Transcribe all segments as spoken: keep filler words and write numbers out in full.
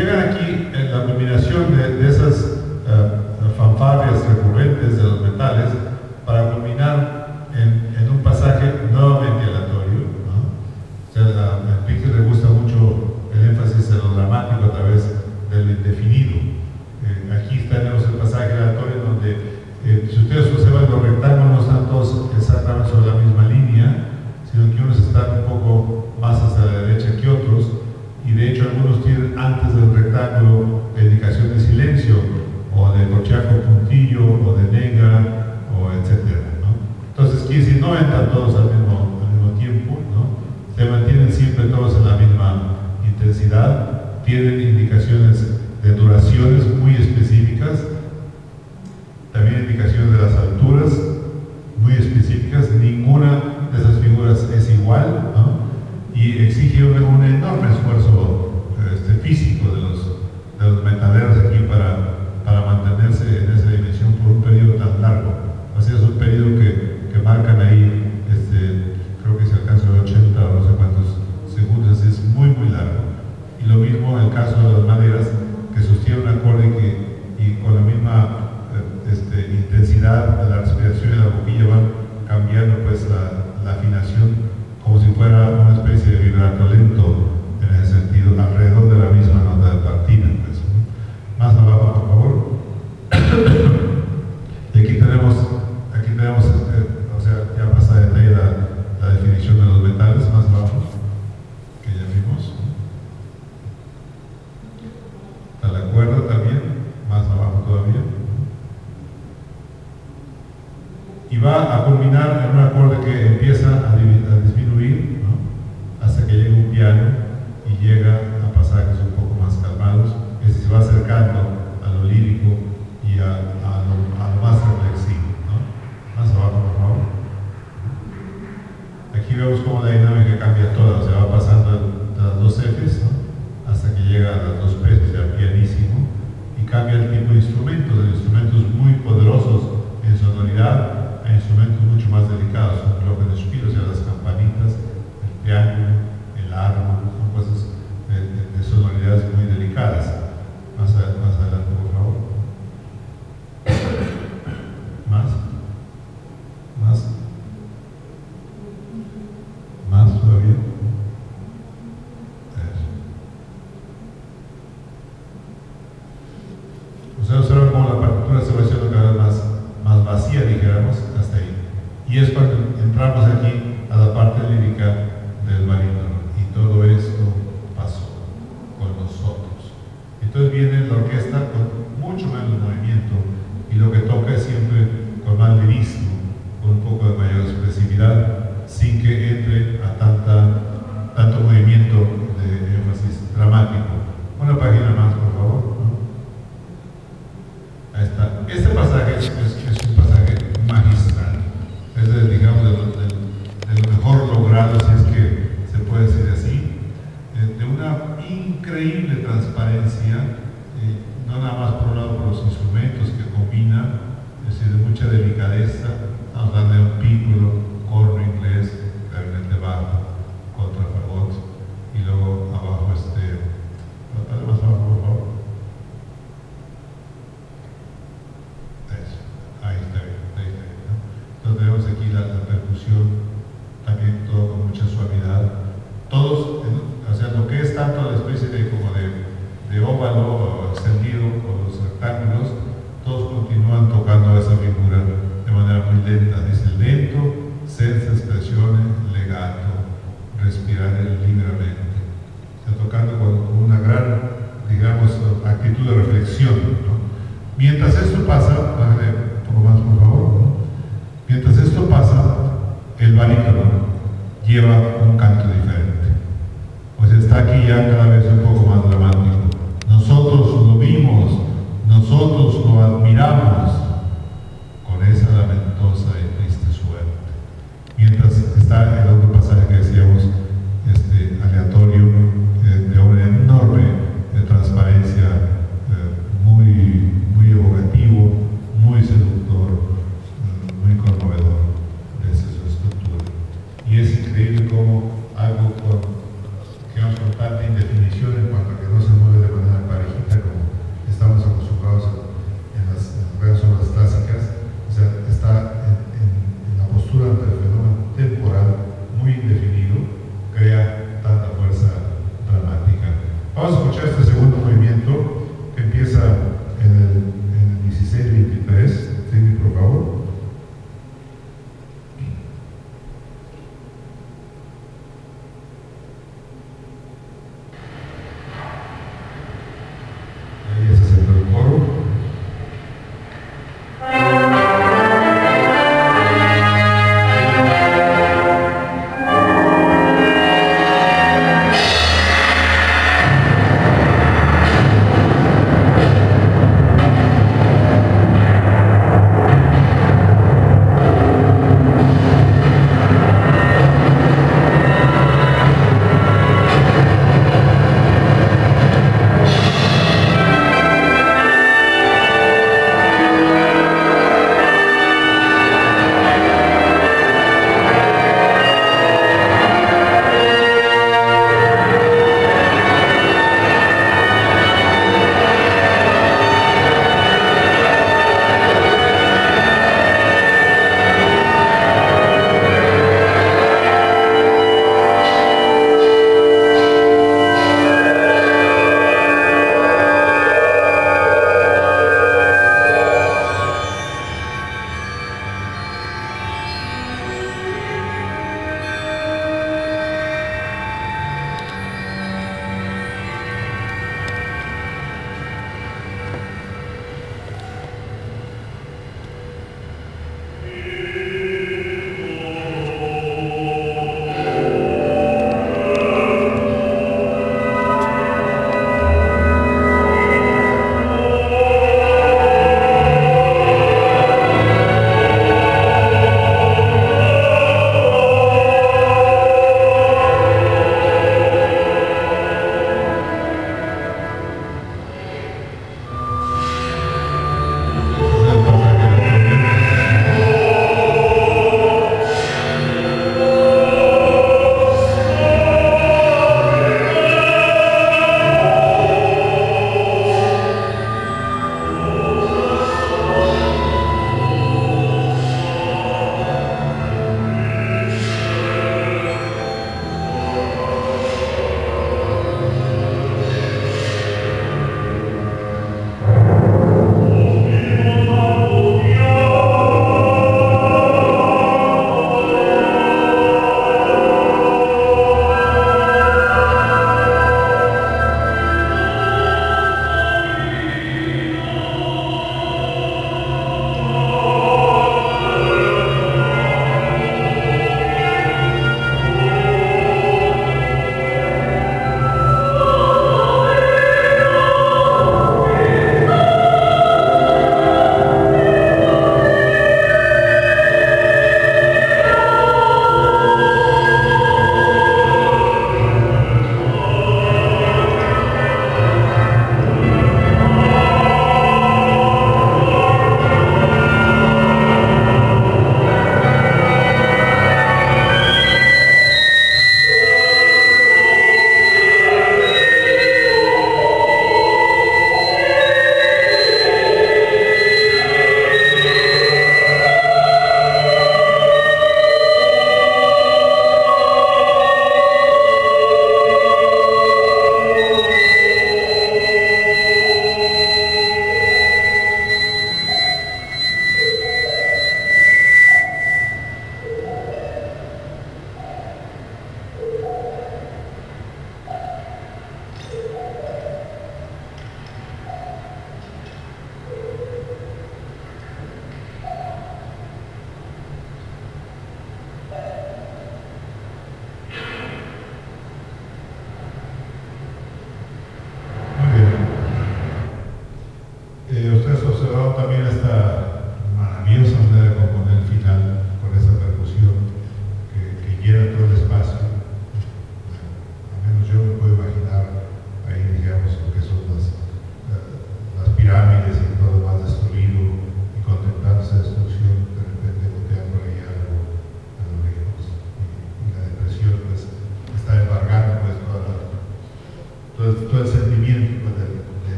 llegan aquí en la combinación de, de esas uh, fanfarrias recurrentes de los metales para culminar en, en un pasaje nuevamente aleatorio, ¿no? O sea, a, a Pinker le gusta mucho el énfasis en lo dramático a través del indefinido. Eh, aquí tenemos el pasaje aleatorio donde, eh, si ustedes observan, los rectángulos no están todos exactamente sobre la misma línea, sino que unos están un poco más hacia la derecha que otros, y de hecho algunos tienen antes del rectángulo la indicación de silencio, o de corchea con puntillo, o de negra, o etcétera, ¿no? Entonces, quiere decir, no entran todos al mismo, al mismo tiempo, ¿no? Se mantienen siempre todos en la misma intensidad, tienen indicaciones de duraciones muy específicas, también indicaciones de las alturas muy específicas. Ninguna de esas figuras es igual, ¿no? Y exige un, un enorme esfuerzo este, físico de los, de los metaleros aquí para, para mantenerse en esa dimensión por un periodo tan largo. O sea, es un periodo que, que marcan ahí, este, creo que se alcanza de ochenta o no sé cuántos segundos, es muy muy largo. Y lo mismo en el caso de las maderas, que sostienen un acorde que, y con la misma este, intensidad de la respiración y la boquilla van cambiando pues la, la afinación, como si fuera una especie de vibrato lento en ese sentido, alrededor de la misma nota de partida. Pues. Más abajo, por favor. Y aquí tenemos, aquí tenemos este, o sea, ya pasa de detalle la, la definición de los metales, más abajo, que ya vimos. Está la cuerda también, más abajo todavía. Y va a culminar en un acorde que empieza a, a disminuir, ¿no? Hasta que llega un piano y llega a pasajes un poco más calmados, que se va acercando a lo lírico y a, a, lo, a lo más reflexivo, ¿no? Más abajo, por favor. Aquí vemos cómo la dinámica cambia toda, se va pasando de las dos Fs, ¿no? Hasta que llega a las dos Ps, ya pianísimo, y cambia el tipo de instrumentos, de instrumentos muy poderosos en sonoridad, a instrumentos mucho más delicados, como lo que nos pide, o sea, las campanitas, el triángulo, el árbol, son cosas de, de, de sonoridades muy delicadas. Más, a, más adelante, por favor. Más. Más. Más todavía. Ustedes observan cómo la partitura se va haciendo cada vez más, más vacía, dijéramos, hasta ahí. Y es cuando entramos aquí a la parte lírica del barítono. Y todo esto pasó con nosotros. Entonces viene la orquesta con mucho menos movimiento, y lo que toca es siempre con más lirismo, con un poco de mayor expresividad, sin que entre a tanta, tanto movimiento de énfasis dramático. Una página más, por favor. Ahí está. Este pasaje es, es un pasaje magistral. Es de, digamos, de lo, de, de lo mejor logrado, si es que se puede decir así, de, de una increíble transparencia, eh, no nada más por un lado por los instrumentos que combina, es decir, de mucha delicadeza. Vamos a darle un pícolo, corno inglés, clarinete bajo, contrafagot, y luego abajo este, dale más abajo, por favor. Ahí está bien, ahí está bien, ¿no? Entonces tenemos aquí la, la percusión, también todo con mucha suavidad. Todos, o sea, lo que es tanto la especie de como de, de óvalo extendido con los rectángulos, todos continúan tocando esa figura de manera muy lenta. Dice lento, senza espressione, legato, respirar libremente. Está tocando con, con una gran, digamos, actitud de reflexión, ¿no? Mientras esto pasa, bájale un poco más por favor, ¿no? Mientras esto pasa, el barítono lleva un canto diferente. Pues está aquí ya cada vez un poco más dramático. Nosotros lo vimos, nosotros lo admiramos con esa lamentosa y triste suerte. Mientras está el otro pasaje que decíamos, este, aleatorio, eh, de una enorme de transparencia, eh, muy, muy evocativo, muy seductor, muy conmovedor de esa su estructura. Y es increíble cómo algo con, que nos con tanta indefinición en cuanto a que no se mueve de manera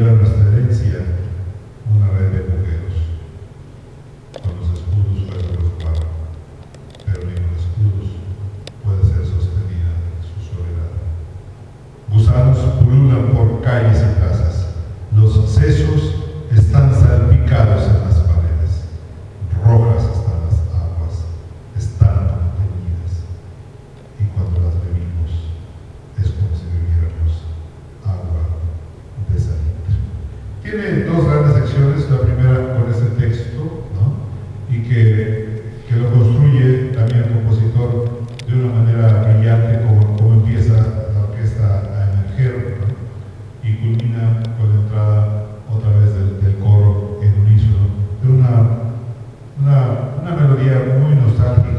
fuera nuestra herencia, una red de buqueros. Con los escudos fueron los cuatro, pero ni con escudos puede ser sostenida su soberanía. Gusanos pululan por calles y plazas, los sesos están salpicados en las paredes, rojas están las aguas, están teñidas, y cuando las bebimos es como si bebiéramos agua de salitre. Tiene dos grandes secciones, la primera con este texto, ¿no? y que, que lo construye también el compositor de una manera brillante, como, como empieza la orquesta a emerger, ¿no? y culmina con la entrada otra vez del, del coro en unísono, de una, una, una melodía muy nostálgica